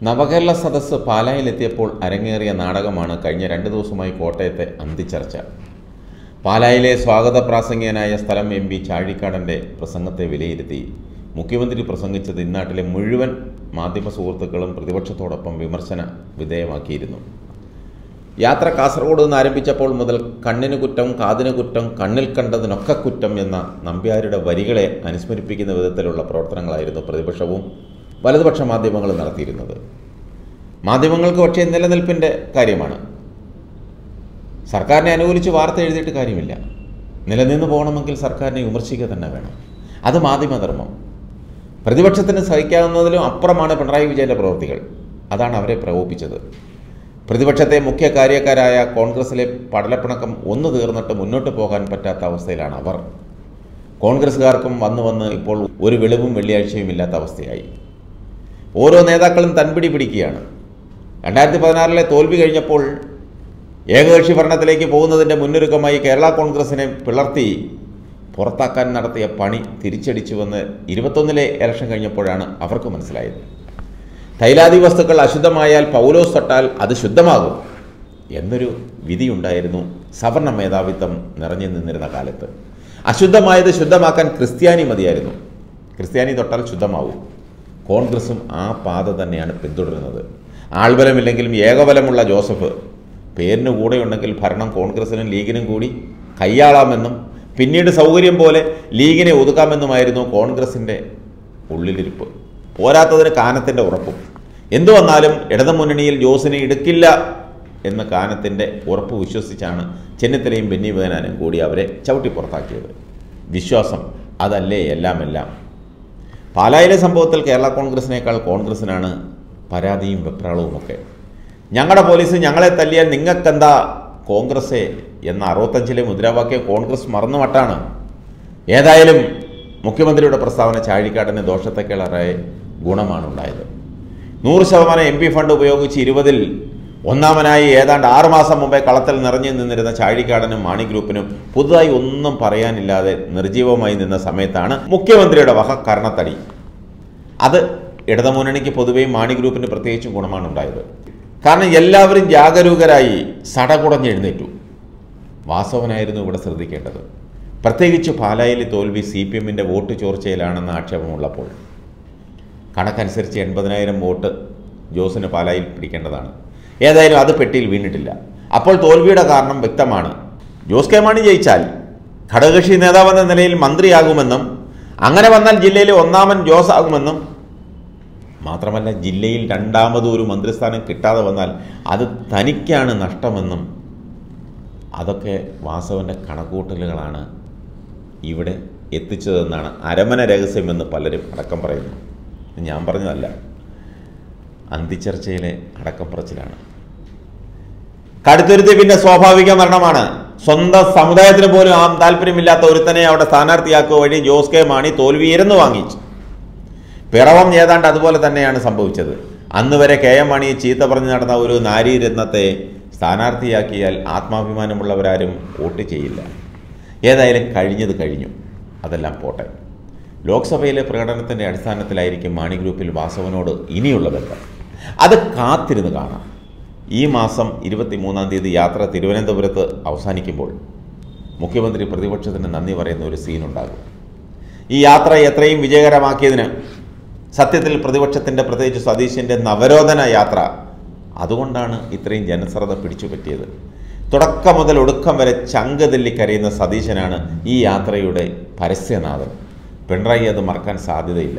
നവകേരള സദസ്സ് പാലായിലെത്തിയപ്പോൾ അരങ്ങേറിയ നാടകമാണ് കഴിഞ്ഞ 2 ദിവസമായി കോട്ടയത്തെ അന്തിച്ചർച്ച. പാലായിലെ സ്വാഗത പ്രാസംഗികനായ സ്ഥലം MP ചാഴിക്കാടൻ്റെ പ്രസംഗത്തെ വിലയിരുത്തി മുഖ്യമന്ത്രി പ്രസംഗിച്ചത് ഇന്നാട്ടിലെ മുഴുവൻ മാധ്യമ സുഹൃത്തുക്കളും പ്രതിപക്ഷത്തോടൊപ്പം വിമർശന വിധേയമാക്കിയിരുന്നു. യാത്ര കാസർഗോഡ് നിന്ന് ആരംഭിച്ചപ്പോൾ മുതൽ കണ്ണിന് കുറ്റം, കാതിന് കുറ്റം, കണ്ണിൽ കണ്ടതിനൊക്കെ കുറ്റം എന്ന നമ്പ്യാരുടെ വരികളെ അനുസ്മരിപ്പിക്കുന്ന വിധത്തിലുള്ള പ്രവർത്തനങ്ങളായിരുന്നു പ്രതിപക്ഷവും വലതുപക്ഷ മാധ്യമങ്ങളും നടത്തിയിരുന്നത്. മാധ്യമങ്ങൾക്ക് പക്ഷേ നിലനിൽപ്പിൻ്റെ കാര്യമാണ്. സർക്കാരിനെ അനുകൂലിച്ച് വാർത്ത എഴുതിയിട്ട് കാര്യമില്ല. നിലനിന്ന് പോകണമെങ്കിൽ സർക്കാരിനെ വിമർശിക്കുക തന്നെ വേണം. അത് മാധ്യമധർമ്മം. പ്രതിപക്ഷത്തിന് സഹിക്കാവുന്നതിലും അപ്പുറമാണ് പിണറായി വിജയൻ്റെ പ്രവൃത്തികൾ. അതാണ് അവരെ പ്രകോപിപ്പിച്ചത്. പ്രതിപക്ഷത്തെ മുഖ്യ കാര്യക്കാരായ കോൺഗ്രസിലെ പടലപ്പിണക്കം ഒന്ന് തീർന്നിട്ട് മുന്നോട്ട് പോകാൻ പറ്റാത്ത അവസ്ഥയിലാണ് അവർ. കോൺഗ്രസ്സുകാർക്കും വന്ന് ഇപ്പോൾ ഒരു വെളിവും വെള്ളിയാഴ്ചയും ഇല്ലാത്ത അവസ്ഥയായി. ഓരോ നേതാക്കളും തൻപിടി പിടിക്കുകയാണ്. 2016 തോൽവി കഴിഞ്ഞപ്പോൾ ഏകകക്ഷി ഭരണത്തിലേക്ക് പോകുന്നതിൻ്റെ മുന്നൊരുക്കമായി കേരള കോൺഗ്രസിനെ പിളർത്തി പുറത്താക്കാൻ നടത്തിയ പണി തിരിച്ചടിച്ചുവെന്ന് 21 ഇലക്ഷൻ കഴിഞ്ഞപ്പോഴാണ് അവർക്ക് മനസ്സിലായത്. തൈലാദി വസ്തുക്കൾ അശുദ്ധമായാൽ പൗലോസ് തൊട്ടാൽ അത് ശുദ്ധമാകും എന്നൊരു വിധിയുണ്ടായിരുന്നു സവർണ മേധാവിത്വം നിറഞ്ഞു നിന്നിരുന്ന കാലത്ത്. അശുദ്ധമായത് ശുദ്ധമാക്കാൻ ക്രിസ്ത്യാനി മതിയായിരുന്നു. ക്രിസ്ത്യാനി തൊട്ടാൽ ശുദ്ധമാവും. കോൺഗ്രസും ആ പാത തന്നെയാണ് പിന്തുടരുന്നത്. ആൾബലമില്ലെങ്കിലും ഏകബലമുള്ള ജോസഫ് പേരിന് കൂടെയുണ്ടെങ്കിൽ ഭരണം കോൺഗ്രസിനും ലീഗിനും കൂടി കയ്യാളാമെന്നും പിന്നീട് സൗകര്യം പോലെ ലീഗിനെ ഒതുക്കാമെന്നുമായിരുന്നു കോൺഗ്രസിൻ്റെ ഉള്ളിലിരിപ്പ്. പോരാത്തതിന് കാനത്തിൻ്റെ ഉറപ്പും. എന്തു വന്നാലും ഇടതുമുന്നണിയിൽ ജോസിനെ എടുക്കില്ല എന്ന കാനത്തിൻ്റെ ഉറപ്പ് വിശ്വസിച്ചാണ് ചെന്നിത്തലയും ബെന്നി ബെഹനാനും കൂടി അവരെ ചവിട്ടി പുറത്താക്കിയത്. വിശ്വാസം അതല്ലേ എല്ലാം. പാലായിലെ സംഭവത്തിൽ കേരള കോൺഗ്രസിനേക്കാൾ കോൺഗ്രസിനാണ് പരാതിയും വെപ്രാളവുമൊക്കെ. ഞങ്ങളുടെ പോലീസ് ഞങ്ങളെ തല്ലിയാൽ നിങ്ങൾക്കെന്താ കോൺഗ്രസ്സേ എന്ന 65 മുദ്രാവാക്യം കോൺഗ്രസ് മറന്നുമട്ടാണ്. ഏതായാലും മുഖ്യമന്ത്രിയുടെ പ്രസ്താവന ചാഴിക്കാടന് ദോഷത്തെക്കാളേറെ ഗുണമാണ് ഉണ്ടായത്. 100% MP ഫണ്ട് ഉപയോഗിച്ച് 20-ൽ ഒന്നാമനായി ഏതാണ്ട് 6 മാസം മുമ്പേ കളത്തിൽ നിറഞ്ഞു നിന്നിരുന്ന ചാഴിക്കാടനും മാണി ഗ്രൂപ്പിനും പുതുതായി ഒന്നും പറയാനില്ലാതെ നിർജീവമായി നിന്ന സമയത്താണ് മുഖ്യമന്ത്രിയുടെ വക കർണത്തടി. അത് ഇടതുമുന്നണിക്ക് പൊതുവെയും മാണി ഗ്രൂപ്പിന് പ്രത്യേകിച്ചും ഗുണമാണ് ഉണ്ടായത്. കാരണം എല്ലാവരും ജാഗരൂകരായി സടകുടഞ്ഞെഴുന്നേറ്റു. വാസവനായിരുന്നു ഇവിടെ ശ്രദ്ധിക്കേണ്ടത്. പ്രത്യേകിച്ച് പാലായിലെ തോൽവി CPMൻ്റെ വോട്ട് ചോർച്ചയിലാണെന്ന ആക്ഷേപമുള്ളപ്പോൾ കണക്കനുസരിച്ച് 80,000 വോട്ട് ജോസിന് പാലായിൽ പിടിക്കേണ്ടതാണ്. ഏതായാലും അത് പെട്ടിയിൽ വീണിട്ടില്ല. അപ്പോൾ തോൽവിയുടെ കാരണം വ്യക്തമാണ്. ജോസ് കെ മാണി ജയിച്ചാൽ ഘടകകക്ഷി നേതാവെന്ന നിലയിൽ മന്ത്രിയാകുമെന്നും അങ്ങനെ വന്നാൽ ജില്ലയിലെ ഒന്നാമൻ ജോസ് ആകുമെന്നും മാത്രമല്ല ജില്ലയിൽ രണ്ടാമതൊരു മന്ത്രിസ്ഥാനം കിട്ടാതെ വന്നാൽ അത് തനിക്കാണ് നഷ്ടമെന്നും അതൊക്കെ വാസവൻ്റെ കണക്കൂട്ടലുകളാണ് ഇവിടെ എത്തിച്ചതെന്നാണ് അരമന രഹസ്യമെന്ന് പലരും അടക്കം പറയുന്നു. ഞാൻ പറഞ്ഞതല്ല, അന്തിച്ചർച്ചയിലെ അടക്കം പറച്ചിലാണ്. കടുത്തുരുത്തി പിന്നെ സ്വാഭാവിക മരണമാണ്. സ്വന്തം സമുദായത്തിന് പോലും ആ താല്പര്യമില്ലാത്ത ഒരുത്തനെ അവിടെ സ്ഥാനാർത്ഥിയാക്കുക വഴി ജോസ് കെ മാണി തോൽവി ഇരുന്ന് വാങ്ങിച്ചു. പിറവം ഏതാണ്ട് അതുപോലെ തന്നെയാണ് സംഭവിച്ചത്. അന്ന് വരെ KM മാണിയെ ചീത്ത പറഞ്ഞ് നടന്ന ഒരു നാരീരത്നത്തെ സ്ഥാനാർത്ഥിയാക്കിയാൽ ആത്മാഭിമാനമുള്ളവരാരും വോട്ട് ചെയ്യില്ല. ഏതായാലും കഴിഞ്ഞത് കഴിഞ്ഞു. അതെല്ലാം പോട്ടെ. ലോക്സഭയിലെ പ്രകടനത്തിൻ്റെ അടിസ്ഥാനത്തിലായിരിക്കും മാണി ഗ്രൂപ്പിൽ വാസവനോട് ഇനിയുള്ള ബന്ധം. അത് കാത്തിരുന്ന് കാണാം. ഈ മാസം 23-ാം തീയതി യാത്ര തിരുവനന്തപുരത്ത് അവസാനിക്കുമ്പോൾ മുഖ്യമന്ത്രി പ്രതിപക്ഷത്തിന് നന്ദി പറയുന്ന ഒരു സീനുണ്ടാകും. ഈ യാത്ര എത്രയും വിജയകരമാക്കിയതിന് സത്യത്തിൽ പ്രതിപക്ഷത്തിൻ്റെ, പ്രത്യേകിച്ച് സതീശൻ്റെ നവരോധന യാത്ര, അതുകൊണ്ടാണ് ഇത്രയും ജനശ്രദ്ധ പിടിച്ചുപറ്റിയത്. തുടക്കം മുതൽ ഒടുക്കം വരെ ചങ്ക് തെല്ലിക്കരയുന്ന സതീശനാണ് ഈ യാത്രയുടെ പരസ്യനാഥൻ. പിണറായി അത് മറക്കാൻ സാധ്യതയില്ല.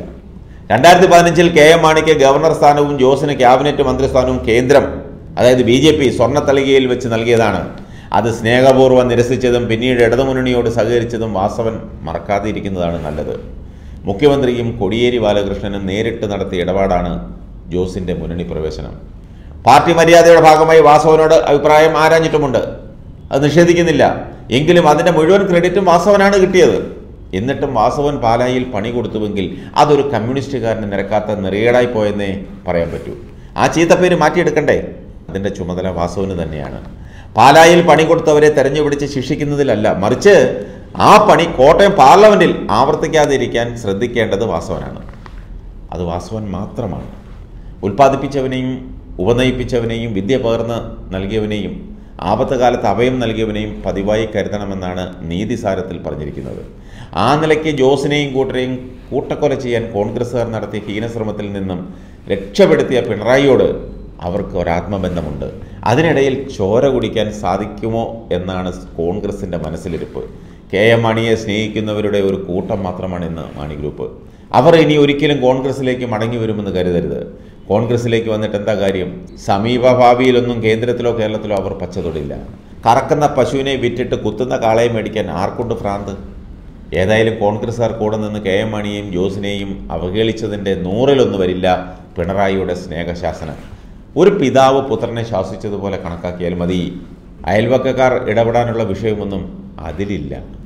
2015-ൽ KM മാണിക്ക് ഗവർണർ സ്ഥാനവും ജോസിന് ക്യാബിനറ്റ് മന്ത്രിസ്ഥാനവും കേന്ദ്രം, അതായത് BJP സ്വർണ്ണത്തളികയിൽ വെച്ച് നൽകിയതാണ്. അത് സ്നേഹപൂർവ്വം നിരസിച്ചതും പിന്നീട് ഇടതുമുന്നണിയോട് സഹകരിച്ചതും വാസവൻ മറക്കാതെ ഇരിക്കുന്നതാണ് നല്ലത്. മുഖ്യമന്ത്രിയും കോടിയേരി ബാലകൃഷ്ണനും നേരിട്ട് നടത്തിയ ഇടപാടാണ് ജോസിൻ്റെ മുന്നണി പ്രവേശനം. പാർട്ടി മര്യാദയുടെ ഭാഗമായി വാസവനോട് അഭിപ്രായം ആരാഞ്ഞിട്ടുമുണ്ട്. അത് നിഷേധിക്കുന്നില്ല. എങ്കിലും അതിൻ്റെ മുഴുവൻ ക്രെഡിറ്റും വാസവനാണ് കിട്ടിയത്. എന്നിട്ടും വാസവൻ പാലായിൽ പണി കൊടുത്തുവെങ്കിൽ അതൊരു കമ്മ്യൂണിസ്റ്റുകാരന് നിരക്കാത്ത നെറിയേടായി പോയെന്നേ പറയാൻ പറ്റൂ. ആ ചീത്തപ്പേര് മാറ്റിയെടുക്കണ്ടേ? അതിൻ്റെ ചുമതല വാസവന് തന്നെയാണ്. പാലായിൽ പണി കൊടുത്തവരെ തെരഞ്ഞുപിടിച്ച് ശിക്ഷിക്കുന്നതിലല്ല, മറിച്ച് ആ പണി കോട്ടയം പാർലമെൻറ്റിൽ ആവർത്തിക്കാതിരിക്കാൻ ശ്രദ്ധിക്കേണ്ടത് വാസവനാണ്. അത് വാസവൻ മാത്രമാണ്. ഉൽപ്പാദിപ്പിച്ചവനെയും ഉപനയിപ്പിച്ചവനെയും വിദ്യ പകർന്ന് നൽകിയവനെയും ആപത്ത് കാലത്ത് അഭയം നൽകിയവനെയും പതിവായി കരുതണമെന്നാണ് നീതിസാരത്തിൽ പറഞ്ഞിരിക്കുന്നത്. ആ നിലയ്ക്ക് ജോസിനെയും കൂട്ടരെയും കൂട്ടക്കൊല ചെയ്യാൻ കോൺഗ്രസ്സുകാർ നടത്തിയ ഹീനശ്രമത്തിൽ നിന്നും രക്ഷപ്പെടുത്തിയ പിണറായിയോട് അവർക്ക് ഒരാത്മബന്ധമുണ്ട്. അതിനിടയിൽ ചോര കുടിക്കാൻ സാധിക്കുമോ എന്നാണ് കോൺഗ്രസിൻ്റെ മനസ്സിലിരിപ്പ്. KM മാണിയെ സ്നേഹിക്കുന്നവരുടെ ഒരു കൂട്ടം മാത്രമാണ് ഇന്ന് മാണി ഗ്രൂപ്പ്. അവർ ഇനി ഒരിക്കലും കോൺഗ്രസിലേക്ക് മടങ്ങി വരുമെന്ന് കരുതരുത്. കോൺഗ്രസിലേക്ക് വന്നിട്ട് എന്താ കാര്യം? സമീപഭാവിയിലൊന്നും കേന്ദ്രത്തിലോ കേരളത്തിലോ അവർ പച്ച തൊടില്ല. കറക്കുന്ന പശുവിനെ വിറ്റിട്ട് കുത്തുന്ന കാളയെ മേടിക്കാൻ ആർക്കൊണ്ട് ഭ്രാന്ത്? ഏതായാലും കോൺഗ്രസ്സുകാർ കൂടെ നിന്ന് KM മാണിയെയും ജോസിനെയും അവഹേളിച്ചതിൻ്റെ 100-1 വരില്ല പിണറായിയുടെ സ്നേഹശാസനം. ഒരു പിതാവ് പുത്രനെ ശാസിച്ചതുപോലെ കണക്കാക്കിയാൽ മതി. അയൽവക്കക്കാർ ഇടപെടാനുള്ള വിഷയമൊന്നും അതിലില്ല.